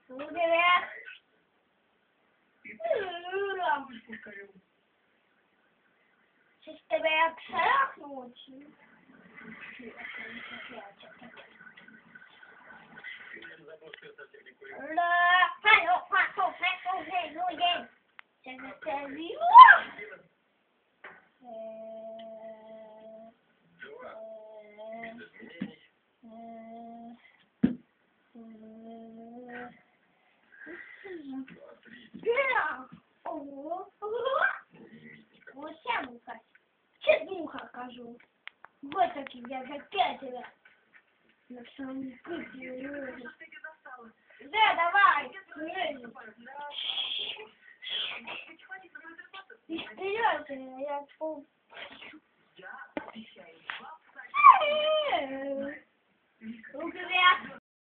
Вверх. Сейчас тебя я шарахну очень. Муха кажу. Вот так я запятила. На самом деле. Да, давай. И вперед, я